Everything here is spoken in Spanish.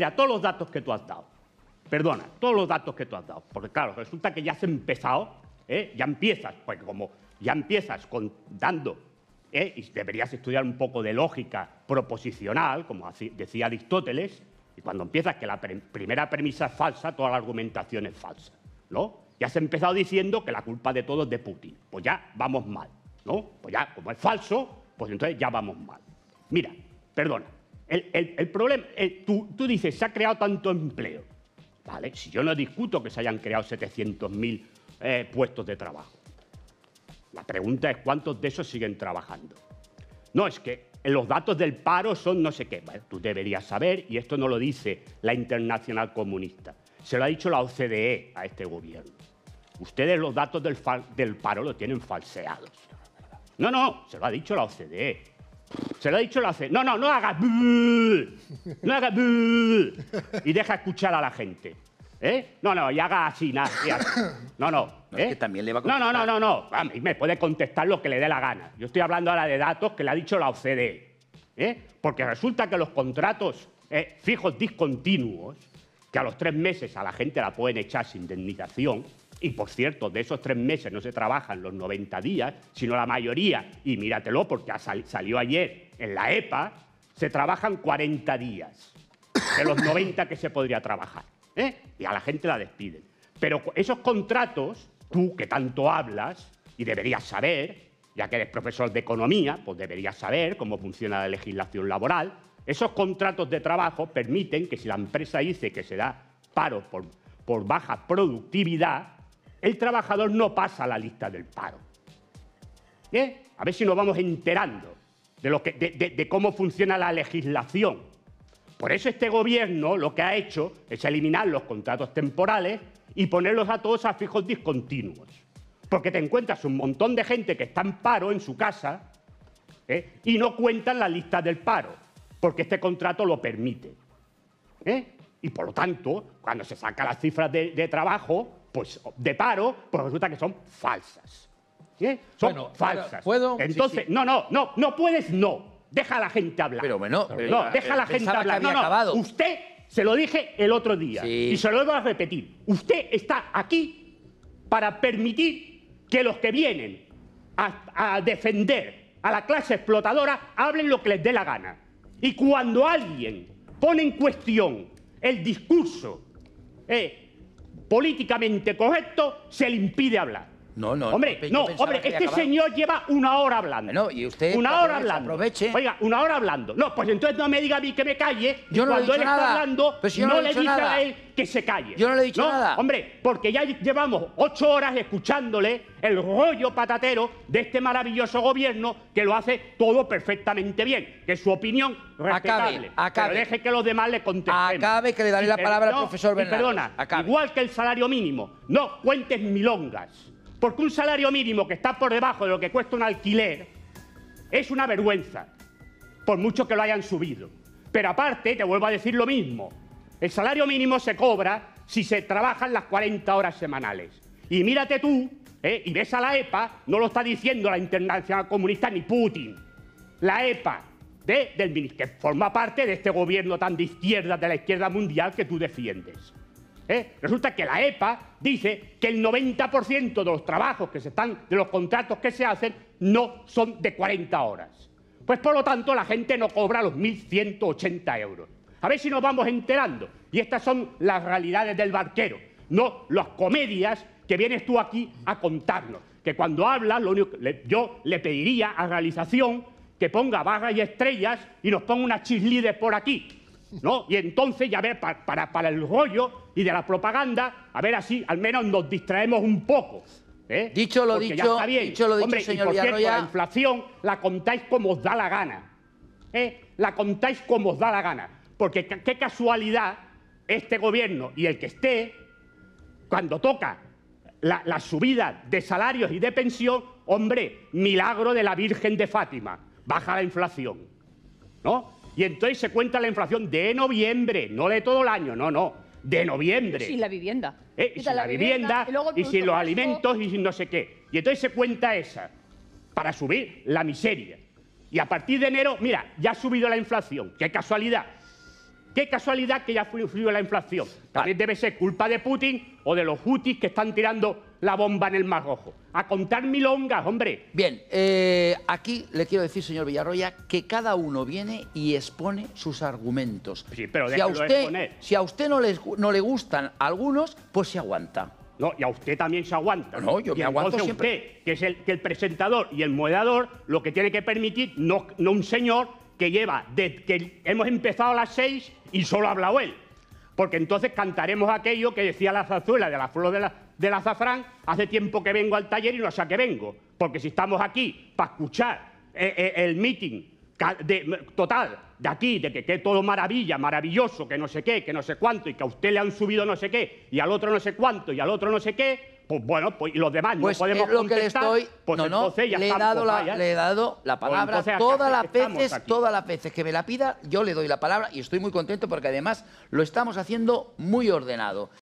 Mira, todos los datos que tú has dado. Perdona, todos los datos que tú has dado. Porque claro, resulta que ya has empezado, ya empiezas, porque como ya empiezas dando, y deberías estudiar un poco de lógica proposicional, como decía Aristóteles, y cuando empiezas que la primera premisa es falsa, toda la argumentación es falsa, ¿no? Ya has empezado diciendo que la culpa de todo es de Putin. Pues ya vamos mal, ¿no? Pues ya, como es falso, pues entonces ya vamos mal. Mira, perdona, el problema, tú dices, se ha creado tanto empleo. Vale, si yo no discuto que se hayan creado 700.000 puestos de trabajo. La pregunta es cuántos de esos siguen trabajando. No, es que los datos del paro son no sé qué. Bueno, tú deberías saber, y esto no lo dice la Internacional Comunista, se lo ha dicho la OCDE a este gobierno. Ustedes los datos del paro los tienen falseados. No, se lo ha dicho la OCDE. Se lo ha dicho la OCDE. No hagas no hagas y deja escuchar a la gente. Y haga así, nada. No. Es que también le va a contestar. No. A mí me puede contestar lo que le dé la gana. Yo estoy hablando ahora de datos que le ha dicho la OCDE. Porque resulta que los contratos fijos discontinuos, que a los 3 meses a la gente la pueden echar sin indemnización, y por cierto, de esos 3 meses no se trabajan los 90 días, sino la mayoría, y míratelo porque salió ayer en la EPA, se trabajan 40 días de los 90 que se podría trabajar. Y a la gente la despiden. Pero esos contratos, tú que tanto hablas, y deberías saber, ya que eres profesor de economía, pues deberías saber cómo funciona la legislación laboral, esos contratos de trabajo permiten que si la empresa dice que se da paro por baja productividad, el trabajador no pasa a la lista del paro. A ver si nos vamos enterando de cómo funciona la legislación. Por eso este gobierno lo que ha hecho es eliminar los contratos temporales y ponerlos a todos a fijos discontinuos. Porque te encuentras un montón de gente que está en paro en su casa y no cuentan la lista del paro, porque este contrato lo permite. Y por lo tanto, cuando se sacan las cifras de trabajo, pues de paro, pues resulta que son falsas. Son falsas. ¿Puedo? Entonces, Sí. No puedes, no. Deja a la gente hablar. Pero bueno, deja a la gente hablar. Acabado. Usted, se lo dije el otro día, sí, y se lo voy a repetir. Usted está aquí para permitir que los que vienen a defender a la clase explotadora hablen lo que les dé la gana. Y cuando alguien pone en cuestión el discurso políticamente correcto, se le impide hablar. Hombre, este señor lleva 1 hora hablando. Bueno, y usted 1 hora hablando. Aproveche. Oiga, 1 hora hablando. No, pues entonces no me diga a mí que me calle. Yo no cuando le he él dicho está nada. hablando, Pero si yo no no le he le dicho dice nada. a él que se calle. Yo no le he dicho nada. Hombre, porque ya llevamos 8 horas escuchándole el rollo patatero de este maravilloso gobierno que lo hace todo perfectamente bien. Que es su opinión respetable. Acabe. Pero deje que los demás le contesten. Acabe, que le daré la palabra al profesor Bernardo. Perdona, igual que el salario mínimo, no cuentes milongas. Porque un salario mínimo que está por debajo de lo que cuesta un alquiler es una vergüenza, por mucho que lo hayan subido. Pero aparte, te vuelvo a decir lo mismo, el salario mínimo se cobra si se trabajan las 40 horas semanales. Y mírate tú, y ves a la EPA, no lo está diciendo la Internacional Comunista ni Putin, la EPA, que forma parte de este gobierno tan de izquierda, de la izquierda mundial que tú defiendes. Resulta que la EPA dice que el 90% de los trabajos de los contratos que se hacen no son de 40 horas. Pues por lo tanto la gente no cobra los 1.180 euros. A ver si nos vamos enterando. Y estas son las realidades del barquero, no las comedias que vienes tú aquí a contarnos. Que cuando hablas, yo le pediría a realización que ponga barras y estrellas y nos ponga unas cheerleaders por aquí, ¿no? Y entonces ya ver para el rollo y de la propaganda, a ver así al menos nos distraemos un poco. Dicho lo porque dicho, ya está bien. dicho lo dicho, Hombre, señor y por cierto, Villarroya. la inflación la contáis como os da la gana. La contáis como os da la gana. Porque qué casualidad este gobierno y el que esté, cuando toca la subida de salarios y de pensión, hombre, milagro de la Virgen de Fátima, baja la inflación, ¿no? Y entonces se cuenta la inflación de noviembre, no de todo el año, no, de noviembre. Sin la vivienda. Y sin la vivienda, y sin los alimentos, y sin no sé qué. Y entonces se cuenta esa, para subir la miseria. Y a partir de enero, mira, ya ha subido la inflación, qué casualidad. Qué casualidad que ya influyó la inflación. También debe ser culpa de Putin o de los hutis que están tirando la bomba en el Mar Rojo. A contar milongas, hombre. Bien, aquí le quiero decir, señor Villarroya, que cada uno viene y expone sus argumentos. Sí, pero si a usted no le gustan algunos, pues se aguanta. No, y a usted también se aguanta. No, yo me aguanto siempre. Usted, que es el presentador y el moderador, lo que tiene que permitir, no un señor que lleva, que hemos empezado a las 6 y solo ha hablado él. Porque entonces cantaremos aquello que decía la zarzuela de la flor del azafrán: hace tiempo que vengo al taller y no sé a qué vengo. Porque si estamos aquí para escuchar el meeting total de aquí, de que todo maravilla, maravilloso, que no sé qué, que no sé cuánto, y que a usted le han subido no sé qué, y al otro no sé cuánto, y al otro no sé qué, pues bueno, pues y los demás pues no podemos contestar, pues entonces ya le he dado la palabra pues todas las veces que me la pida, yo le doy la palabra y estoy muy contento porque además lo estamos haciendo muy ordenado.